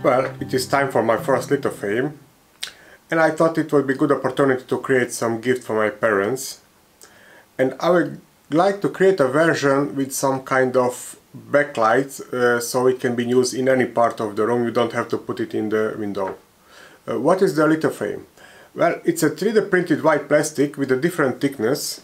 Well, it is time for my first lithophane, and I thought it would be a good opportunity to create some gift for my parents. And I would like to create a version with some kind of backlight so it can be used in any part of the room. You don't have to put it in the window. What is the lithophane? Well, it's a 3D printed white plastic with a different thickness.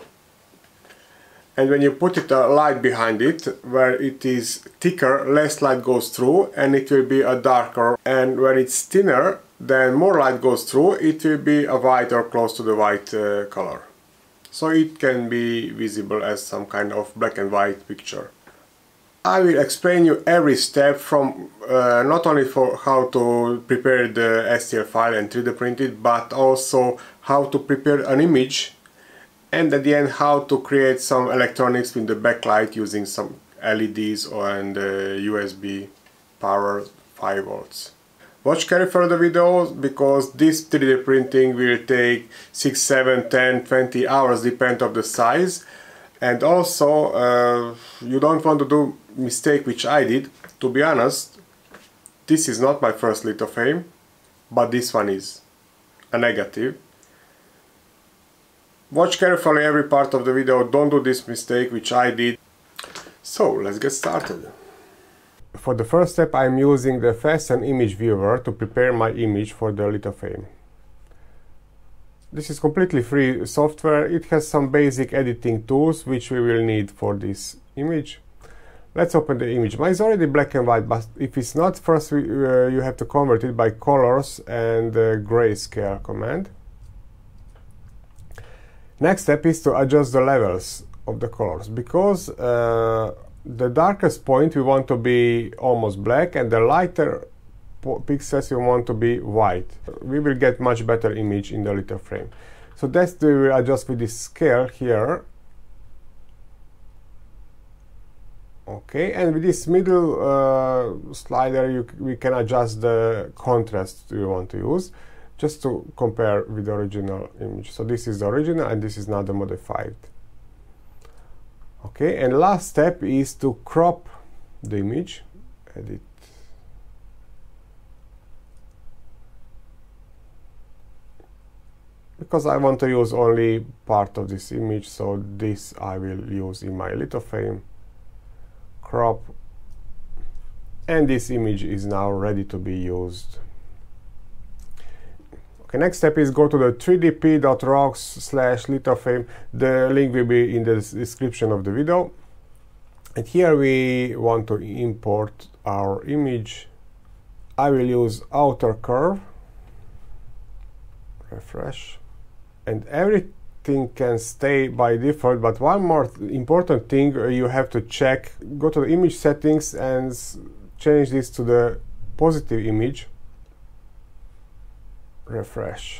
And when you put a light behind it, where it is thicker, less light goes through and it will be a darker. And when it's thinner, then more light goes through, it will be a white or close to the white color. So it can be visible as some kind of black and white picture. I will explain you every step from not only for how to prepare the STL file and 3D print it, but also how to prepare an image, and at the end how to create some electronics with the backlight using some LEDs and USB power 5 volts. Watch carefully the video, because this 3D printing will take 6, 7, 10, 20 hours, depend on the size. And also you don't want to do mistake which I did. To be honest, this is not my first lithophane, but this one is a negative. Watch carefully every part of the video, don't do this mistake which I did. So let's get started. For the first step I'm using the FastStone image viewer to prepare my image for the lithophane. This is completely free software. It has some basic editing tools which we will need for this image. Let's open the image. Mine is already black and white, but if it's not, first you have to convert it by colors and grayscale command. Next step is to adjust the levels of the colors, because the darkest point we want to be almost black and the lighter pixels we want to be white. We will get much better image in the lithophane. So that's we will adjust with this scale here. Okay, and with this middle slider we can adjust the contrast we want to use, just to compare with the original image. So this is the original and this is now the modified. Okay, and last step is to crop the image. Edit. Because I want to use only part of this image, so this I will use in my lithophane. Crop. And this image is now ready to be used. Okay, next step is go to the 3dp.rocks/lithophane. The link will be in the description of the video. And here we want to import our image. I will use outer curve. Refresh. And everything can stay by default, but one more important thing you have to check. Go to the image settings and change this to the positive image. Refresh,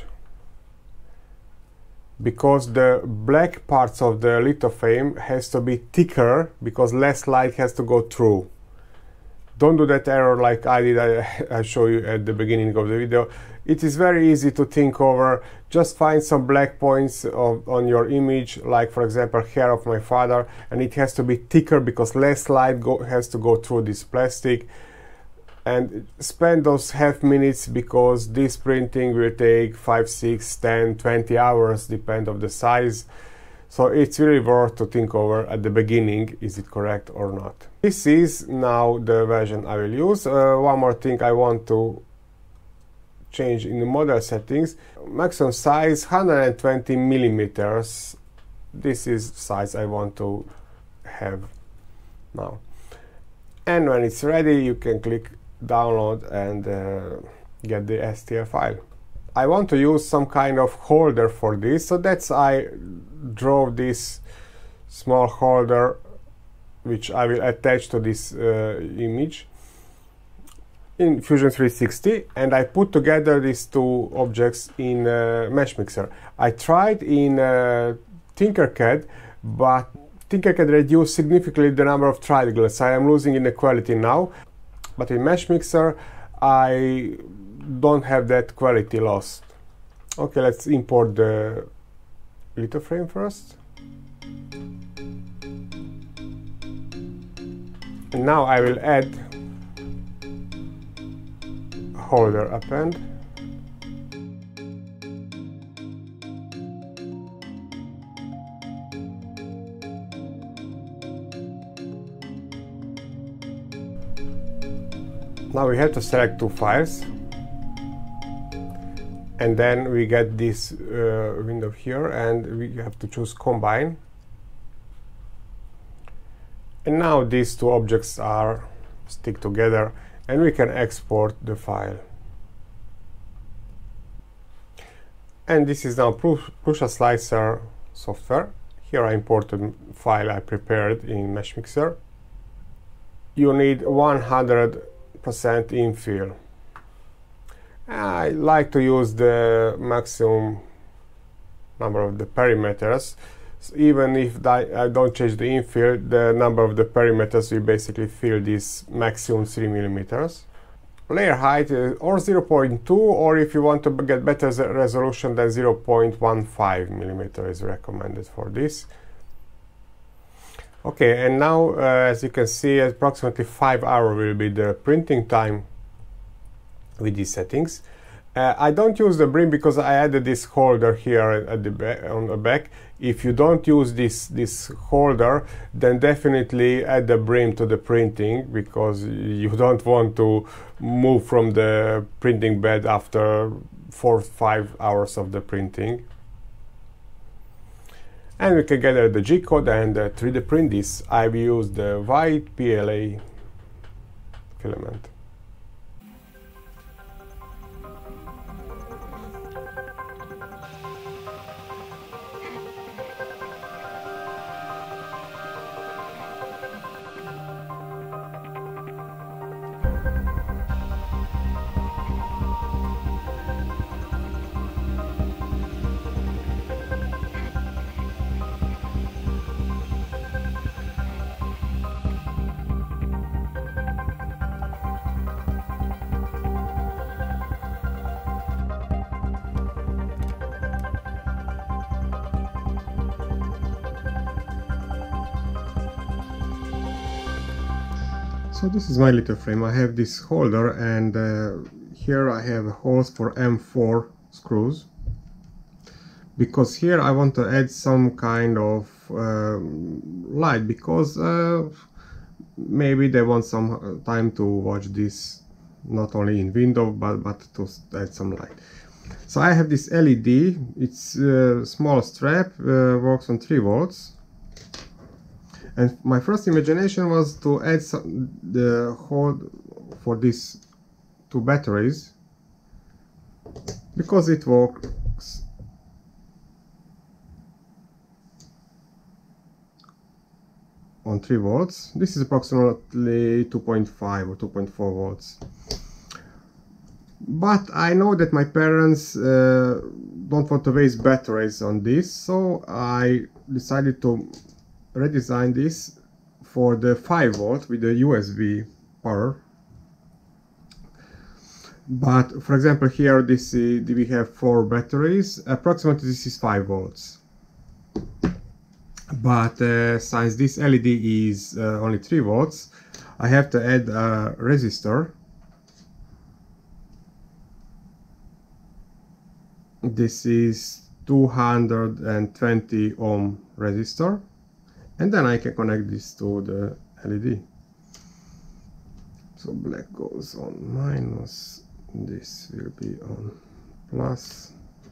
because the black parts of the lithophane has to be thicker, because less light has to go through. Don't do that error like I did. I show you at the beginning of the video. It is very easy to think over. Just find some black points on your image, like for example hair of my father, and it has to be thicker because less light has to go through this plastic. And spend those half minutes, because this printing will take 5, 6, 10, 20 hours, depend on the size. So it's really worth to think over at the beginning, is it correct or not. This is now the version I will use. One more thing I want to change in the model settings. Maximum size 120 millimeters. This is size I want to have now. And when it's ready, you can click download and get the STL file. I want to use some kind of holder for this, so that's I drove this small holder which I will attach to this image in Fusion 360, and I put together these two objects in Meshmixer. I tried in Tinkercad, but Tinkercad reduced significantly the number of triangles. I am losing in the quality now. But in Meshmixer, I don't have that quality lost. Okay, let's import the lithophane first. And now I will add holder append. Now we have to select two files, and then we get this window here, and we have to choose combine. And now these two objects are stick together, and we can export the file. And this is now Prusa Slicer software. Here I imported a file I prepared in Meshmixer. You need 100% infill. I like to use the maximum number of the perimeters. So even if I don't change the infill, the number of the perimeters will basically fill this maximum 3 millimeters. Layer height or 0.2, or if you want to get better resolution, then 0.15 millimeter is recommended for this. Okay, and now as you can see, approximately 5 hours will be the printing time with these settings. I don't use the brim because I added this holder here at the on the back. If you don't use this holder, then definitely add the brim to the printing, because you don't want to move from the printing bed after 4 or 5 hours of the printing. And we can gather the G-code and 3D print this. I've used the white PLA filament. So this is my Lithophane. I have this holder, and here I have holes for M4 screws, because here I want to add some kind of light, because maybe they want some time to watch this not only in window but to add some light. So I have this LED. It's a small strap, works on 3 volts. And my first imagination was to add the hole for these 2 batteries, because it works on 3 volts. This is approximately 2.5 or 2.4 volts. But I know that my parents don't want to waste batteries on this, so I decided to redesign this for the 5 volt with the USB power. But for example, here we have 4 batteries. Approximately this is 5 volts. But since this LED is only 3 volts, I have to add a resistor. This is 220 ohm resistor. And then I can connect this to the LED. So black goes on minus, this will be on plus.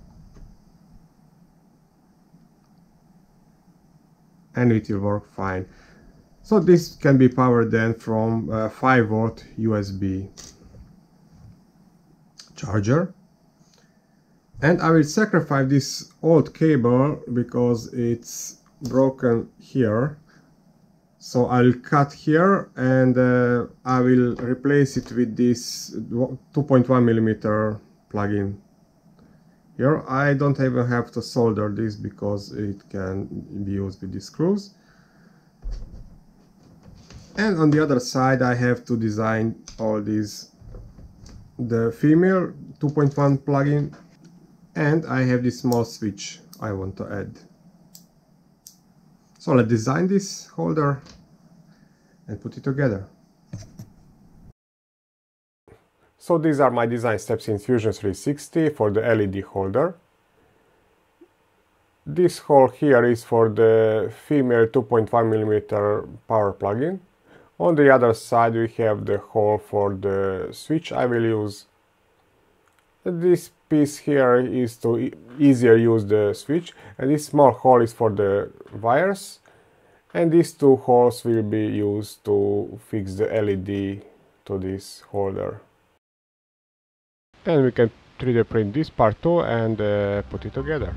And it will work fine. So this can be powered then from a 5 volt USB charger. And I will sacrifice this old cable because it's broken here, so I'll cut here, and I will replace it with this 2.1 millimeter plug-in here. I don't even have to solder this because it can be used with these screws. And on the other side I have to design all these, the female 2.1 plug-in, and I have this small switch I want to add. So let's design this holder and put it together. So these are my design steps in Fusion 360 for the LED holder. This hole here is for the female 2.5mm power plug-in. On the other side we have the hole for the switch I will use. This piece here is to easier use the switch, and this small hole is for the wires, and these two holes will be used to fix the LED to this holder. And we can 3D print this part too and put it together.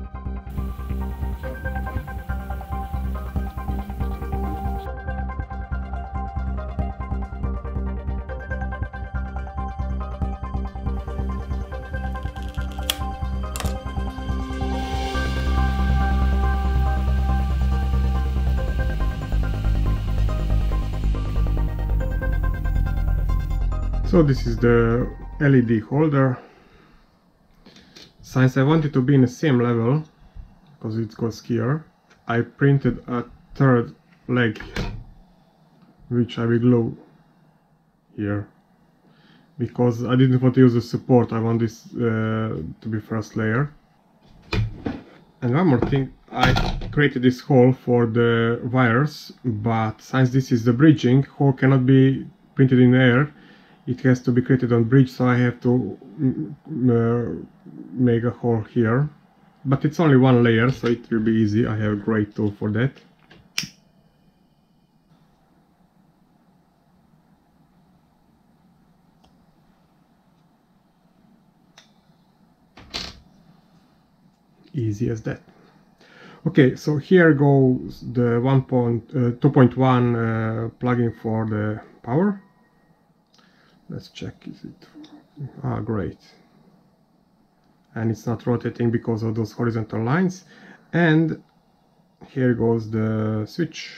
So this is the LED holder. Since I want it to be in the same level, because it goes here, I printed a third leg, which I will glue here, because I didn't want to use the support. I want this to be first layer. And one more thing, I created this hole for the wires, but since this is the bridging, hole cannot be printed in air. It has to be created on bridge, so I have to make a hole here. But it's only one layer, so it will be easy. I have a great tool for that. Easy as that. Okay, so here goes the 2.1 plugin for the power. Let's check, is it... ah, great. And it's not rotating because of those horizontal lines. And here goes the switch.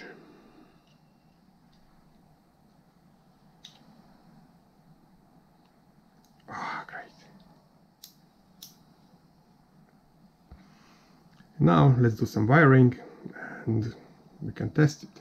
Ah, great. Now let's do some wiring and we can test it.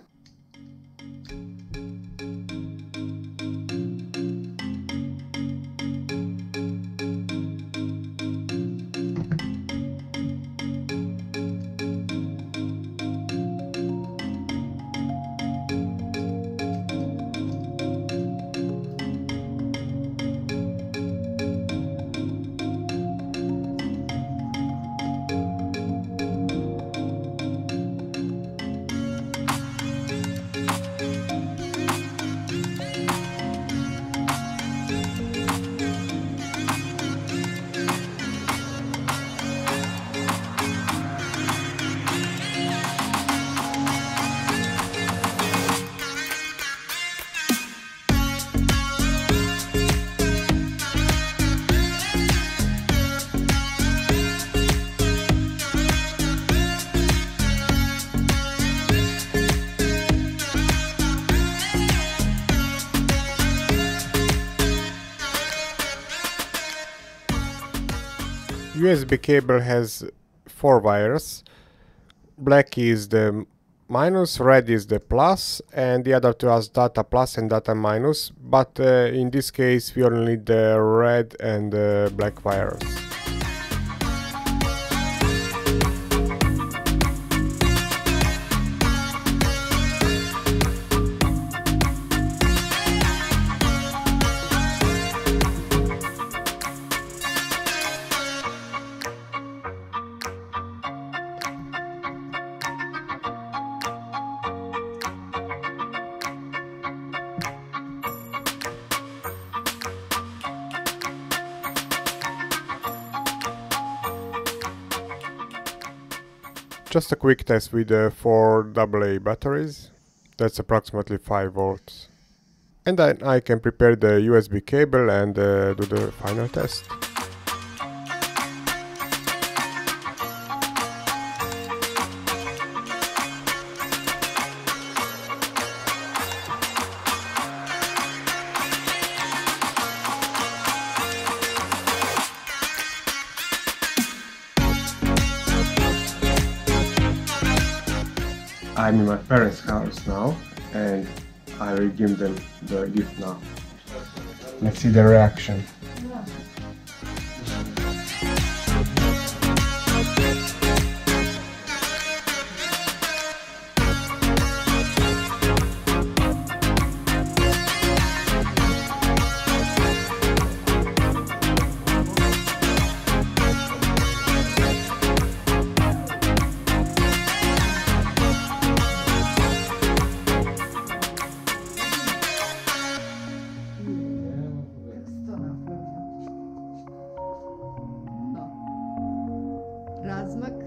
USB cable has 4 wires. Black is the minus, red is the plus, and the other two has data plus and data minus, but in this case we only need the red and the black wires. Just a quick test with the 4 AA batteries. That's approximately 5 volts. And then I can prepare the USB cable and do the final test. I'm in my parents' house now, and I will give them the gift now. Let's see the reaction. Razmak